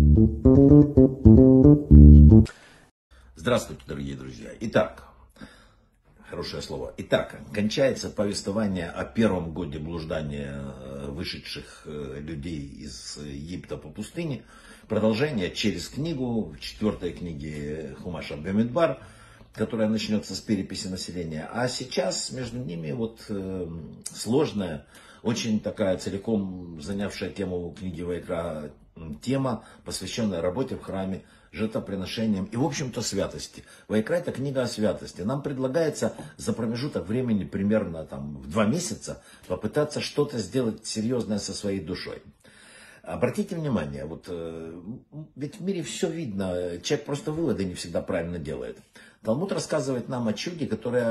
Здравствуйте, дорогие друзья. Итак, хорошее слово. Итак, кончается повествование о первом годе блуждания вышедших людей из Египта по пустыне. Продолжение через книгу, в 4 книге Хумаша Бамидбар, которая начнется с переписи населения. А сейчас между ними вот сложная, очень такая целиком занявшая тему книги Вайкра тема, посвященная работе в храме, жертвоприношениям и, в общем-то, святости. Вайкра — это книга о святости. Нам предлагается за промежуток времени примерно в 2 месяца попытаться что-то сделать серьезное со своей душой. Обратите внимание, ведь в мире все видно, человек просто выводы не всегда правильно делает. Талмуд рассказывает нам о чуде,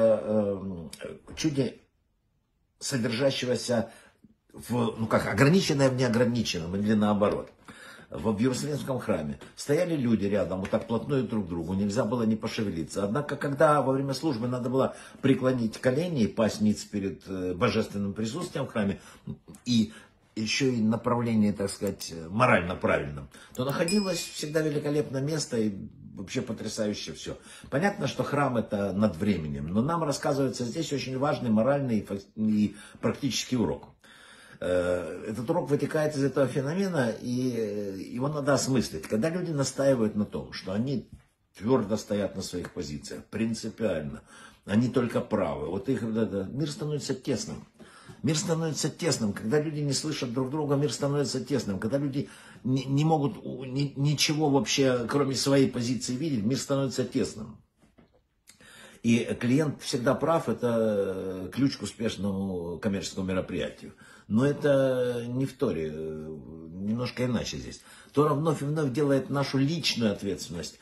чуде, содержащегося ограниченное в неограниченном, или наоборот. В Иерусалимском храме стояли люди рядом, вот так плотную друг к другу, нельзя было не пошевелиться. Однако, когда во время службы надо было преклонить колени и пасть ниц перед божественным присутствием в храме, и еще и направление, так сказать, морально правильным, то находилось всегда великолепное место и вообще потрясающе все. Понятно, что храм — это над временем, но нам рассказывается здесь очень важный моральный и практический урок. Этот урок вытекает из этого феномена, и его надо осмыслить. Когда люди настаивают на том, что они твердо стоят на своих позициях, принципиально, они только правы, мир становится тесным. Мир становится тесным, когда люди не слышат друг друга, мир становится тесным. Когда люди не могут ничего вообще, кроме своей позиции, видеть, мир становится тесным. И клиент всегда прав, это ключ к успешному коммерческому мероприятию. Но это не в Торе, немножко иначе здесь. Тора вновь и вновь делает нашу личную ответственность,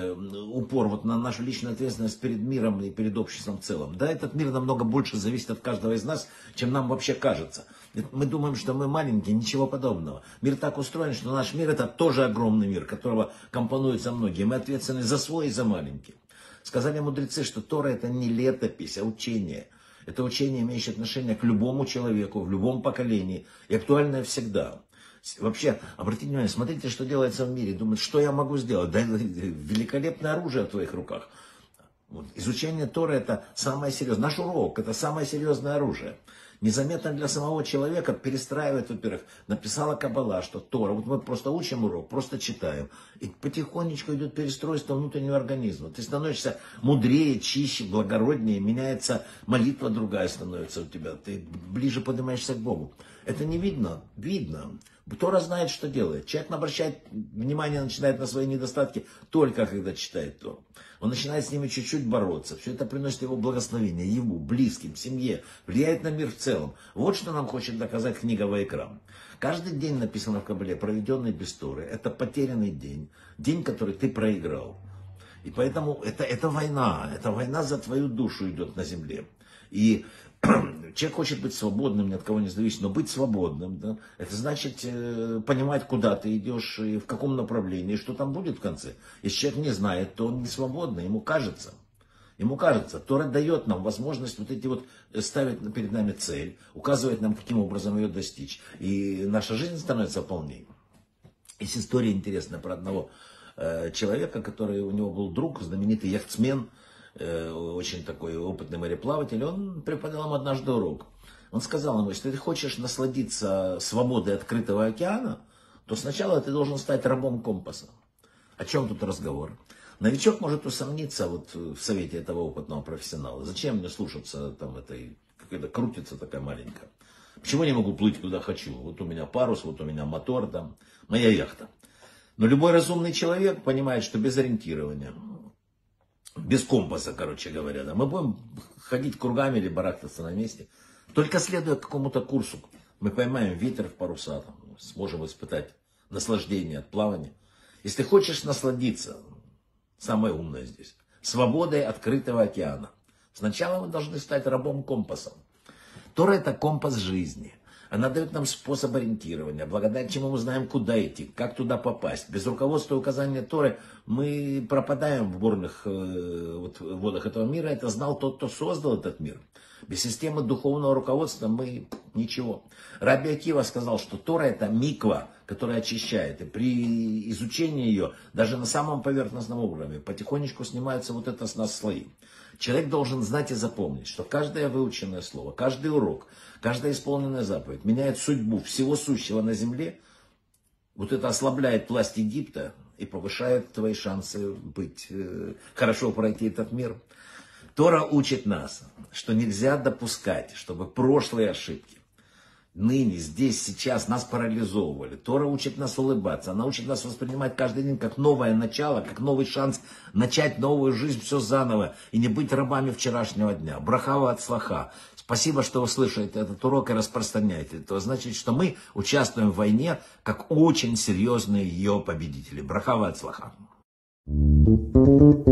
упор на нашу личную ответственность перед миром и перед обществом в целом. Да, этот мир намного больше зависит от каждого из нас, чем нам вообще кажется. Мы думаем, что мы маленькие, ничего подобного. Мир так устроен, что наш мир — это тоже огромный мир, которого компонуются многие. Мы ответственны за свой и за маленький. Сказали мудрецы, что Тора — это не летопись, а учение. Это учение, имеющее отношение к любому человеку, в любом поколении, и актуальное всегда. Вообще, обратите внимание, смотрите, что делается в мире. Думают, что я могу сделать? Да, великолепное оружие в твоих руках. Изучение Торы — это самое серьезное. Наш урок — это самое серьезное оружие. Незаметно для самого человека перестраивает, во-первых, написала Каббала, что Тора, мы просто учим урок, просто читаем. И потихонечку идет перестройство внутреннего организма. Ты становишься мудрее, чище, благороднее, меняется молитва другая становится у тебя. Ты ближе поднимаешься к Богу. Это не видно? Видно. Тора знает, что делает. Человек обращает внимание, начинает на свои недостатки только когда читает Тору. Он начинает с ними чуть-чуть бороться. Все это приносит его благословение, ему, близким, семье, влияет на мир в целом. Вот что нам хочет доказать книга Вайкра. Каждый день, написано в Кабале, проведенный без Торы, это потерянный день. День, который ты проиграл. И поэтому это война за твою душу идет на земле. И человек хочет быть свободным, ни от кого не зависит, но быть свободным, да, это значит понимать, куда ты идешь, и в каком направлении, и что там будет в конце. Если человек не знает, то он не свободный, ему кажется. Тора дает нам возможность ставить перед нами цель, указывает нам, каким образом ее достичь. И наша жизнь становится полнее. Есть история интересная про одного человека, у него был друг, знаменитый яхтсмен, очень такой опытный мореплаватель. Он преподал ему однажды урок. Он сказал ему, если ты хочешь насладиться свободой открытого океана, то сначала ты должен стать рабом компаса. О чем тут разговор? Новичок может усомниться в совете этого опытного профессионала. Зачем мне слушаться какая-то крутится такая маленькая? Почему я не могу плыть куда хочу? Вот у меня парус, вот у меня мотор, моя яхта. Но любой разумный человек понимает, что без ориентирования, без компаса, мы будем ходить кругами или барахтаться на месте. Только следуя какому-то курсу, мы поймаем ветер в паруса, сможем испытать наслаждение от плавания. Если хочешь насладиться, самое умное здесь, свободой открытого океана, сначала мы должны стать рабом компасом. Тора — это компас жизни. Она дает нам способ ориентирования, благодаря чему мы знаем, куда идти, как туда попасть. Без руководства и указания Торы мы пропадаем в бурных водах этого мира. Это знал тот, кто создал этот мир. Без системы духовного руководства мы ничего. Раби Акива сказал, что Тора это миква, которая очищает. И при изучении ее, даже на самом поверхностном уровне, потихонечку снимаются вот это с нас слои. Человек должен знать и запомнить, что каждое выученное слово, каждый урок, каждая исполненная заповедь меняет судьбу всего сущего на земле. Вот это ослабляет власть Египта и повышает твои шансы хорошо пройти этот мир. Тора учит нас, что нельзя допускать, чтобы прошлые ошибки, ныне, здесь, сейчас нас парализовывали. Тора учит нас улыбаться, она учит нас воспринимать каждый день как новое начало, как новый шанс начать новую жизнь, все заново, и не быть рабами вчерашнего дня. Брахава от слаха. Спасибо, что вы слышите этот урок и распространяете. Это значит, что мы участвуем в войне как очень серьезные ее победители. Брахава от слаха.